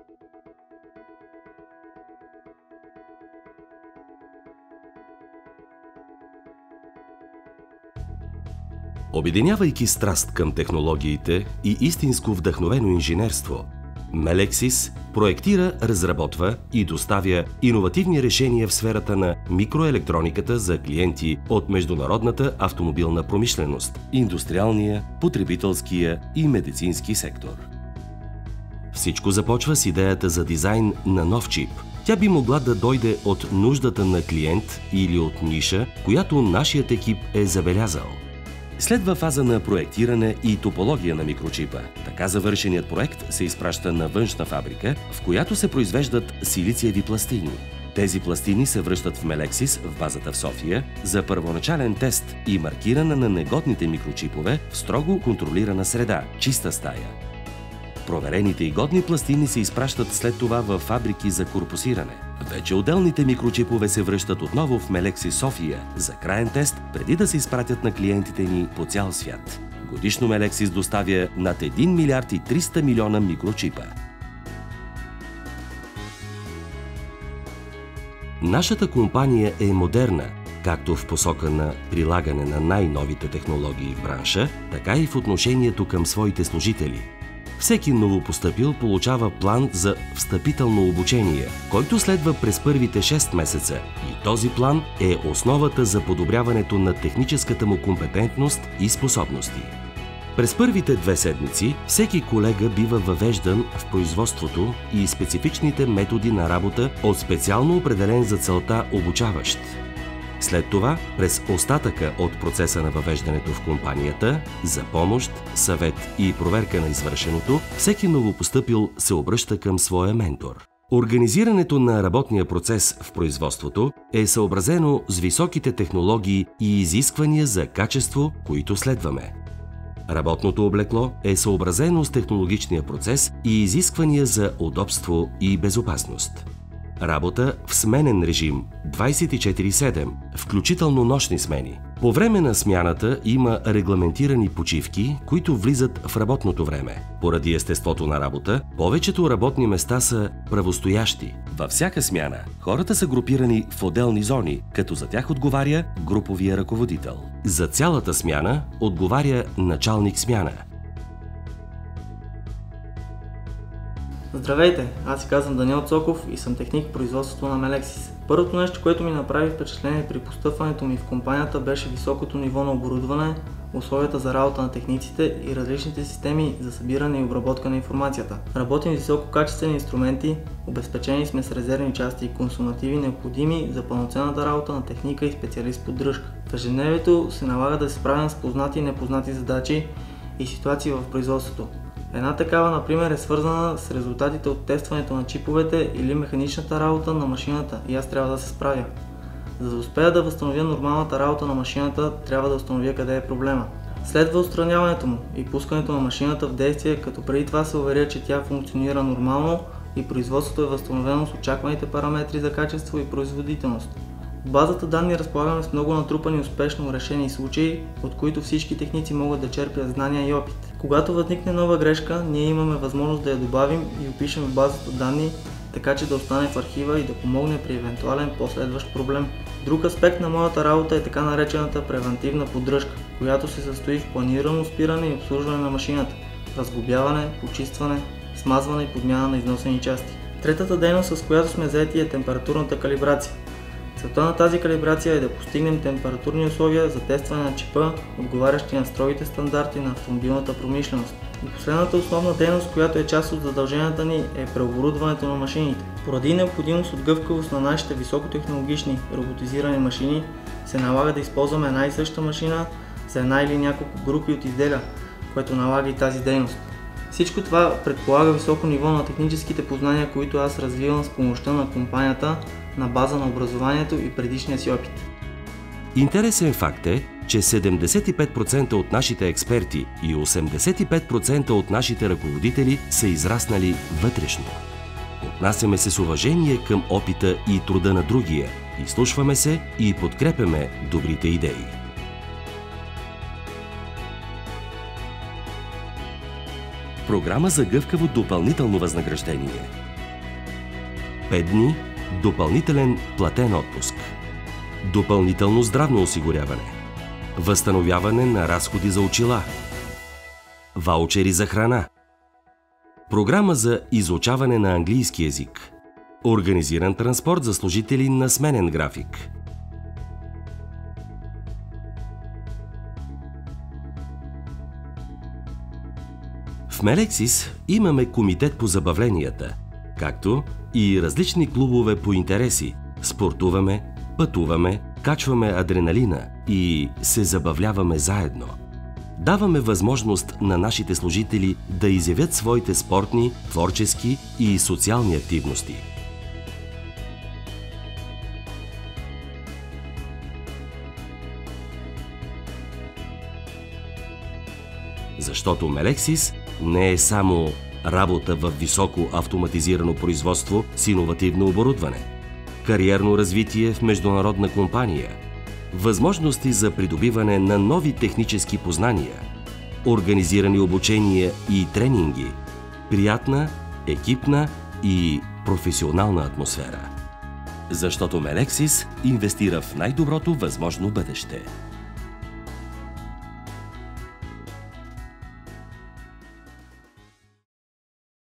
Обединявайки страст към технологиите и истинско вдъхновено инженерство, Melexis проектира, разработва и доставя иновативни решения в сферата на микроелектрониката за клиенти от международната автомобилна промишленост, индустриалния, потребителския и медицински сектор. Всичко започва с идеята за дизайн на нов чип. Тя би могла да дойде от нуждата на клиент или от ниша, която нашият екип е забелязал. Следва фаза на проектиране и топология на микрочипа. Така завършеният проект се изпраща на външна фабрика, в която се произвеждат силициеви пластини. Тези пластини се връщат в Melexis в базата в София за първоначален тест и маркиране на негодните микрочипове в строго контролирана среда – чиста стая. Проверените и годни пластини се изпращат след това в фабрики за корпусиране. Вече отделните микрочипове се връщат отново в Melexis София за краен тест, преди да се изпратят на клиентите ни по цял свят. Годишно Melexis доставя над 1 милиард и 300 милиона микрочипа. Нашата компания е модерна, както в посока на прилагане на най-новите технологии в бранша, така и в отношението към своите служители. Всеки новопостъпил получава план за встъпително обучение, който следва през първите 6 месеца, и този план е основата за подобряването на техническата му компетентност и способности. През първите 2 седмици всеки колега бива въвеждан в производството и специфичните методи на работа от специално определен за целта обучаващ. След това, през остатъка от процеса на въвеждането в компанията, за помощ, съвет и проверка на извършеното, всеки новопостъпил се обръща към своя ментор. Организирането на работния процес в производството е съобразено с високите технологии и изисквания за качество, които следваме. Работното облекло е съобразено с технологичния процес и изисквания за удобство и безопасност. Работа в сменен режим 24/7, включително нощни смени. По време на смяната има регламентирани почивки, които влизат в работното време. Поради естеството на работа, повечето работни места са правостоящи. Във всяка смяна хората са групирани в отделни зони, като за тях отговаря груповия ръководител. За цялата смяна отговаря началник смяна. Здравейте, аз се казвам Даниел Цоков и съм техник в производството на Melexis. Първото нещо, което ми направи впечатление при постъпването ми в компанията, беше високото ниво на оборудване, условията за работа на техниците и различните системи за събиране и обработка на информацията. Работим с висококачествени инструменти, обезпечени сме с резервни части и консумативи, необходими за пълноценната работа на техника и специалист поддръжка. В ежедневието се налага да се справим с познати и непознати задачи и ситуации в производството. Една такава, например, е свързана с резултатите от тестването на чиповете или механичната работа на машината и аз трябва да се справя. За да успея да възстановя нормалната работа на машината, трябва да установя къде е проблема. Следва отстраняването му и пускането на машината в действие, като преди това се уверя, че тя функционира нормално и производството е възстановено с очакваните параметри за качество и производителност. В базата данни разполагаме с много натрупани успешно решени случаи, от които всички техници могат да черпят знания и опит. Когато възникне нова грешка, ние имаме възможност да я добавим и опишем в базата данни, така че да остане в архива и да помогне при евентуален последващ проблем. Друг аспект на моята работа е така наречената превантивна поддръжка, която се състои в планирано спиране и обслужване на машината, разглобяване, почистване, смазване и подмяна на износени части. Третата дейност, с която сме заети, е температурната калибрация. Целта на тази калибрация е да постигнем температурни условия за тестване на чипа, отговарящи на строгите стандарти на автомобилната промишленост. И последната основна дейност, която е част от задълженията ни, е преоборудването на машините. Поради необходимост от гъвкавост на нашите високотехнологични роботизирани машини, се налага да използваме една и съща машина за една или няколко групи от изделия, което налага и тази дейност. Всичко това предполага високо ниво на техническите познания, които аз развивам с помощта на компанията на база на образованието и предишния си опит. Интересен факт е, че 75% от нашите експерти и 85% от нашите ръководители са израснали вътрешно. Отнасяме се с уважение към опита и труда на другия, изслушваме се и подкрепяме добрите идеи. Програма за гъвкаво допълнително възнаграждение. 5 дни допълнителен платен отпуск, допълнително здравно осигуряване, възстановяване на разходи за очила, ваучери за храна, програма за изучаване на английски език, организиран транспорт за служители на сменен график. В Melexis имаме комитет по забавленията, както и различни клубове по интереси. Спортуваме, пътуваме, качваме адреналина и се забавляваме заедно. Даваме възможност на нашите служители да изявят своите спортни, творчески и социални активности. Защото Melexis не е само работа в високо автоматизирано производство с иновативно оборудване, кариерно развитие в международна компания, възможности за придобиване на нови технически познания, организирани обучения и тренинги, приятна, екипна и професионална атмосфера. Защото Melexis инвестира в най-доброто възможно бъдеще.